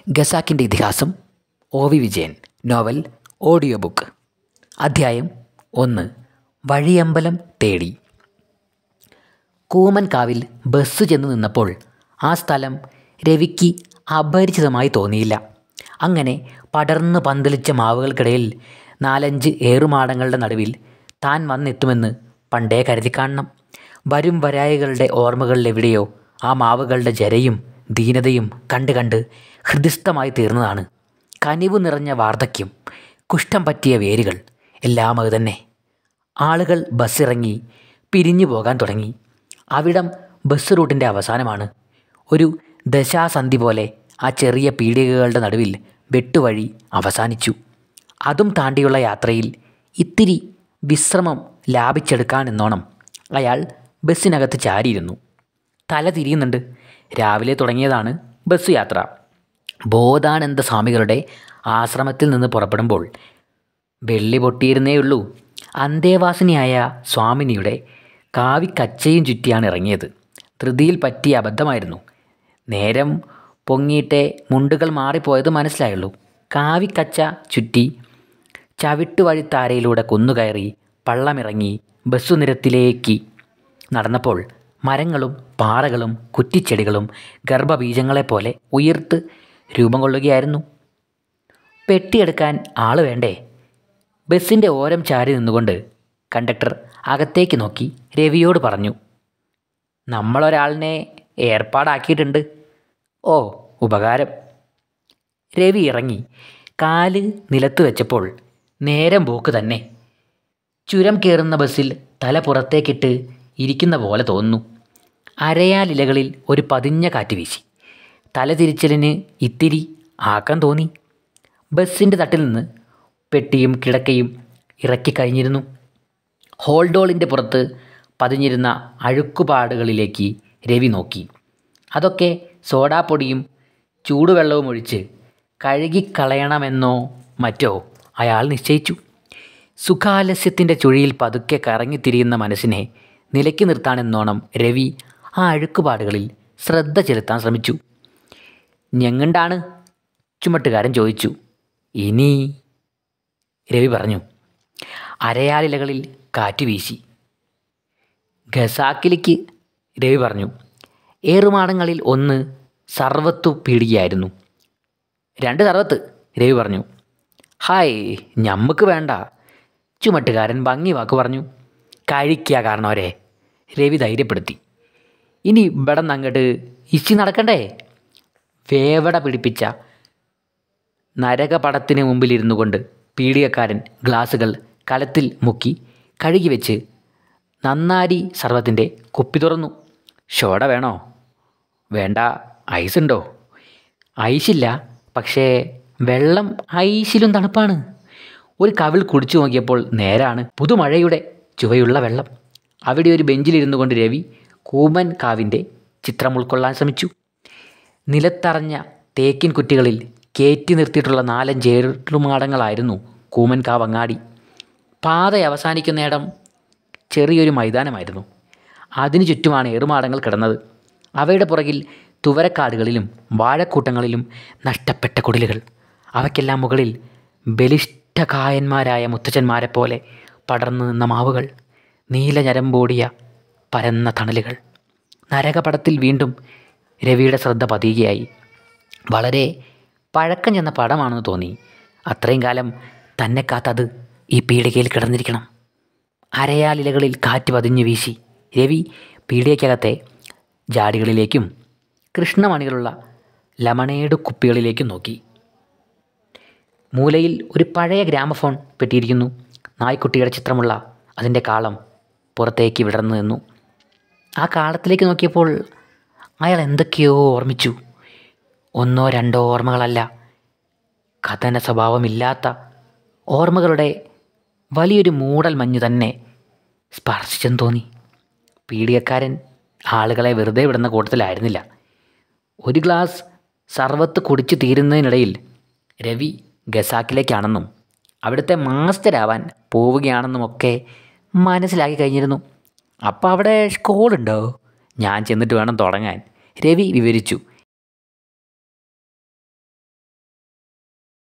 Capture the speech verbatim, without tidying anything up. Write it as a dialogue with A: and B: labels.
A: ഖസാക്കിൻ്റെ ഇതിഹാസം. O V Vijayan. Novel. Audio book. അധ്യായം ഒന്ന്. വഴിയമ്പലം തേടി. കൂമൻകാവിൽ ബസ് ചെന്ന് നിന്നപ്പോൾ ആ സ്ഥലം രവിക്ക് അപരിചിതമായി തോന്നിയില്ല. അങ്ങനെ പടർന്ന് പന്തലിച്ച മാവുകൾക്കിടയിൽ നാലഞ്ച് ഏറുമാടങ്ങളുടെ നടുവിൽ താൻ വന്നെത്തുമെന്ന് പണ്ടേ കരുതി കാണണം. വരും വരായികളുടെ ഓർമ്മകളിലെവിടെയോ ആ മാവുകളുടെ ജരയും ദീനതയും കണ്ട് കണ്ട് ഹൃദിസ്ഥമായി തീർന്നതാണ്. കനിവ് നിറഞ്ഞ വാർദ്ധക്യം, കുഷ്ഠം പറ്റിയ വേരുകൾ, എല്ലാം അത് തന്നെ. ആളുകൾ ബസ്സിറങ്ങി പിരിഞ്ഞു പോകാൻ തുടങ്ങി. അവിടം ബസ് റൂട്ടിൻ്റെ അവസാനമാണ്. ഒരു ദശാസന്ധി പോലെ ആ ചെറിയ പീടികകളുടെ നടുവിൽ വെട്ടുവഴി അവസാനിച്ചു. അതും താണ്ടിയുള്ള യാത്രയിൽ ഇത്തിരി വിശ്രമം ലാഭിച്ചെടുക്കാനെന്നോണം അയാൾ ബസ്സിനകത്ത് ചാരിയിരുന്നു. തല തിരിയുന്നുണ്ട്. രാവിലെ തുടങ്ങിയതാണ് ബസ് യാത്ര. ബോധാനന്ദ സ്വാമികളുടെ ആശ്രമത്തിൽ നിന്ന് പുറപ്പെടുമ്പോൾ വെള്ളി പൊട്ടിയിരുന്നേയുള്ളൂ. അന്തേവാസിനിയായ സ്വാമിനിയുടെ കാവിക്കച്ചയും ചുറ്റിയാണ് ഇറങ്ങിയത്. ധൃതിയിൽ പറ്റിയ അബദ്ധമായിരുന്നു. നേരം പൊങ്ങിയിട്ടേ മുണ്ടുകൾ മാറിപ്പോയത് മനസ്സിലായുള്ളൂ. കാവിക്കച്ച ചുറ്റി ചവിട്ടുവഴിത്താരയിലൂടെ കുന്നുകയറി പള്ളമിറങ്ങി ബസ്സുനിരത്തിലേക്ക് നടന്നപ്പോൾ മരങ്ങളും പാറകളും കുറ്റിച്ചെടികളും ഗർഭബീജങ്ങളെപ്പോലെ ഉയർത്ത് രൂപം കൊള്ളുകയായിരുന്നു. പെട്ടിയെടുക്കാൻ ആൾ വേണ്ടേ? ബസ്സിൻ്റെ ഓരം ചാരി നിന്നുകൊണ്ട് കണ്ടക്ടർ അകത്തേക്ക് നോക്കി രവിയോട് പറഞ്ഞു, നമ്മളൊരാളിനെ ഏർപ്പാടാക്കിയിട്ടുണ്ട്. ഓ, ഉപകാരം. രവി ഇറങ്ങി കാല് നിലത്ത് വെച്ചപ്പോൾ നേരം പോക്ക് തന്നെ. ചുരം കയറുന്ന ബസ്സിൽ തല പുറത്തേക്കിട്ട് ഇരിക്കുന്ന പോലെ തോന്നുന്നു. അരയാലിലകളിൽ ഒരു പതിഞ്ഞ കാറ്റ് വീശി. തല തിരിച്ചലിന് ഇത്തിരി ആക്കാൻ തോന്നി. ബസ്സിൻ്റെ തട്ടിൽ നിന്ന് പെട്ടിയും കിടക്കയും ഇറക്കിക്കഴിഞ്ഞിരുന്നു. ഹോൾഡോളിൻ്റെ പുറത്ത് പതിഞ്ഞിരുന്ന അഴുക്കുപാടുകളിലേക്ക് രവി നോക്കി. അതൊക്കെ സോഡാപ്പൊടിയും ചൂടുവെള്ളവും ഒഴിച്ച് കഴുകിക്കളയണമെന്നോ മറ്റോ അയാൾ നിശ്ചയിച്ചു. സുഖാലസ്യത്തിൻ്റെ ചുഴിയിൽ പതുക്കെ കറങ്ങിത്തിരിയുന്ന മനസ്സിനെ നിലയ്ക്ക് നിർത്താനെന്നോണം രവി ആ അഴുക്കുപാടുകളിൽ ശ്രദ്ധ ചെലുത്താൻ ശ്രമിച്ചു. ഞെങ്ങണ്ടാണ്? ചുമട്ടുകാരൻ ചോദിച്ചു. ഇനി, രവി പറഞ്ഞു. അരയാലിലകളിൽ കാറ്റ് വീശി. ഖസാക്കിലേക്ക്, രവി പറഞ്ഞു. ഏറുമാടങ്ങളിൽ ഒന്ന് സർവത്തു പീടികയായിരുന്നു. രണ്ട് സർവത്ത്, രവി പറഞ്ഞു. ഹായ്, ഞമ്മക്ക് വേണ്ട, ചുമട്ടുകാരൻ ഭംഗി വാക്ക് പറഞ്ഞു. കഴിക്കുക കാരണവരെ, രവി ധൈര്യപ്പെടുത്തി. ഇനി ഇവിടെ നിന്ന് അങ്ങോട്ട് ഇച്ചി നടക്കണ്ടേ? വേവട പിടിപ്പിച്ച നരകപടത്തിന് മുമ്പിലിരുന്നു കൊണ്ട് പീടികക്കാരൻ ഗ്ലാസുകൾ കലത്തിൽ മുക്കി കഴുകി വെച്ച് നന്നാരി സർവത്തിൻ്റെ കുപ്പി തുറന്നു. ഷോട വേണോ? വേണ്ട. ഐസുണ്ടോ? ഐസില്ല, പക്ഷേ വെള്ളം ഐസിലും തണുപ്പാണ്. ഒരു കവിൾ കുടിച്ചു നോക്കിയപ്പോൾ നേരാണ് പുതുമഴയുടെ ചുവയുള്ള വെള്ളം. അവിടെ ഒരു ബെഞ്ചിലിരുന്നു കൊണ്ട് രവി കൂമൻ കാവിൻ്റെ ചിത്രം ഉൾക്കൊള്ളാൻ ശ്രമിച്ചു. നിലത്തറഞ്ഞ തേക്കിൻ കുറ്റികളിൽ കയറ്റി നിർത്തിയിട്ടുള്ള നാലഞ്ച് ഏറുമാടങ്ങളായിരുന്നു കൂമൻ കാവ് അങ്ങാടി. പാത അവസാനിക്കുന്നിടം ചെറിയൊരു മൈതാനമായിരുന്നു. അതിനു ചുറ്റുമാണ് ഏറുമാടങ്ങൾ കിടന്നത്. അവയുടെ പുറകിൽ തുവരക്കാടുകളിലും വാഴക്കൂട്ടങ്ങളിലും നഷ്ടപ്പെട്ട കുടിലുകൾ. അവയ്ക്കെല്ലാം മുകളിൽ ബലിഷ്ഠകായന്മാരായ മുത്തച്ഛന്മാരെപ്പോലെ പടർന്നു നിന്ന മാവുകൾ, നീല ഞരമ്പോടിയ പരന്ന തണലുകൾ. നരകപടത്തിൽ വീണ്ടും രവിയുടെ ശ്രദ്ധ പതിയുകയായി. വളരെ പഴക്കം ചെന്ന പടമാണെന്ന് തോന്നി. അത്രയും കാലം തന്നെ കാത്തത് ഈ പീടികയിൽ കിടന്നിരിക്കണം. അരയാലിലകളിൽ കാറ്റ് പതിഞ്ഞു വീശി. രവി പീടികയ്ക്കകത്തെ ജാടികളിലേക്കും കൃഷ്ണമണികളുള്ള ലമണേഡ് കുപ്പികളിലേക്കും നോക്കി. മൂലയിൽ ഒരു പഴയ ഗ്രാമഫോൺ പെട്ടിയിരിക്കുന്നു. നായ്ക്കുട്ടിയുടെ ചിത്രമുള്ള അതിൻ്റെ കാളം പുറത്തേക്ക് വിടർന്നു നിന്നു. ആ കാളത്തിലേക്ക് നോക്കിയപ്പോൾ അയാൾ എന്തൊക്കെയോ ഓർമ്മിച്ചു. ഒന്നോ രണ്ടോ ഓർമ്മകളല്ല, കഥന സ്വഭാവമില്ലാത്ത ഓർമ്മകളുടെ വലിയൊരു മൂടൽ മഞ്ഞ് തന്നെ സ്പർശിച്ചെന്ന് തോന്നി. പീടികക്കാരൻ ആളുകളെ വെറുതെ വിടുന്ന കൂട്ടത്തിലായിരുന്നില്ല. ഒരു ഗ്ലാസ് സർവത്ത് കുടിച്ചു തീരുന്നതിനിടയിൽ രവി ഖസാക്കിലേക്കാണെന്നും അവിടുത്തെ മാസ്റ്ററാവാൻ പോവുകയാണെന്നുമൊക്കെ മനസ്സിലാക്കി കഴിഞ്ഞിരുന്നു. അപ്പോൾ അവിടെ സ്കൂളുണ്ടോ? ഞാൻ ചെന്നിട്ട് വേണം തുടങ്ങാൻ, രവി വിവരിച്ചു.